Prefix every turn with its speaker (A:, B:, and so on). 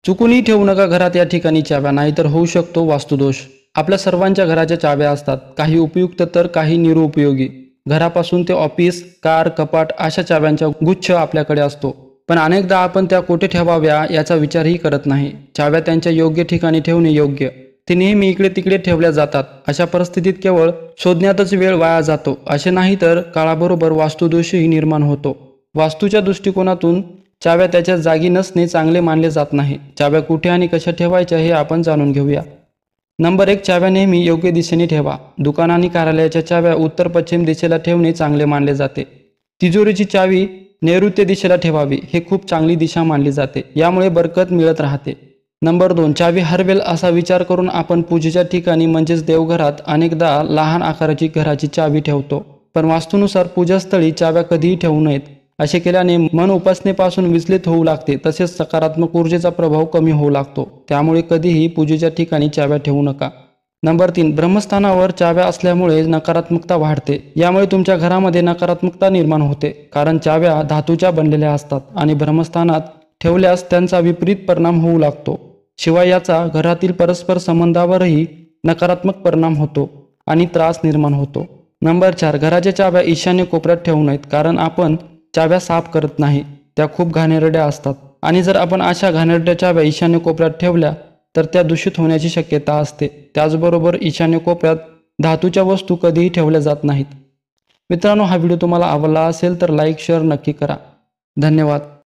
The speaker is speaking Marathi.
A: चुकूनही ठेवू नका घरात या ठिकाणी चाव्या, नाहीतर होऊ शकतो वास्तुदोष। आपल्या सर्वांच्या घराच्या चाव्या असतात, काही उपयुक्त तर काही निरुपयोगी। घरापासून ते ऑफिस, कार, कपाट अशा चाव्यांचा गुच्छ आपल्याकडे असतो, पण अनेकदा आपण त्या कुठे ठेवाव्या याचा विचारही करत नाही। चाव्या त्यांच्या योग्य ठिकाणी ठेवणे योग्य, ते नेहमी इकडे तिकडे ठेवल्या जातात। अशा परिस्थितीत केवळ शोधण्यातच वेळ वाया जातो, असे नाही तर काळाबरोबर वास्तुदोषही निर्माण होतो। वास्तूच्या दृष्टिकोनातून चाव्या त्याच्या जागी नसणे चांगले मानले जात नाही। चाव्या कुठे आणि कशा ठेवायच्या हे आपण जाणून घेऊया। नंबर 1, चाव्या नेहमी योग्य दिशेने ठेवा। दुकान आणि कार्यालयाच्या चाव्या उत्तर पश्चिम दिशेला ठेवणे चांगले मानले जाते। तिजोरीची चावी नैऋत्य दिशेला ठेवावी, हे खूप चांगली दिशा मानली जाते, यामुळे बरकत मिळत राहते। नंबर 2, चावी हरवेल असा विचार करून आपण पूजेच्या ठिकाणी म्हणजेच देवघरात अनेकदा लहान आकाराची घराची चावी ठेवतो, पण वास्तूनुसार पूजास्थळी चाव्या कधीही ठेवू नयेत। असे केल्याने मन उपासनेपासून विचलित होऊ लागते, तसेच सकारात्मक ऊर्जेचा प्रभाव कमी होऊ लागतो। त्यामुळे कधीही पूजेच्या ठिकाणी चाव्या ठेवू नका। नंबर 3, ब्रह्मस्थानावर चाव्या असल्यामुळे नकारात्मकता वाढते। यामुळे तुमच्या घरामध्ये नकारात्मकता निर्माण होते, कारण चाव्या धातूच्या बनलेल्या असतात आणि ब्रह्मस्थानात ठेवल्यास त्यांचा विपरीत परिणाम होऊ लागतो। शिवाय याचा घरातील परस्पर संबंधावरही नकारात्मक परिणाम होतो आणि त्रास निर्माण होतो। नंबर 4, घराच्या चाव्या ईशान्य कोपऱ्यात ठेवू नयेत, कारण आपण चाव्या साफ करत नाही, त्या खूप घाणेरड्या असतात आणि जर आपण अशा घाणेरड्या चाव्या ईशान्य कोपऱ्यात ठेवल्या तर त्या दूषित होण्याची शक्यता असते। त्याचबरोबर ईशान्य कोपऱ्यात धातूच्या वस्तू कधीही ठेवल्या जात नाहीत। मित्रांनो, हा व्हिडिओ तुम्हाला आवडला असेल तर लाईक शेअर नक्की करा। धन्यवाद।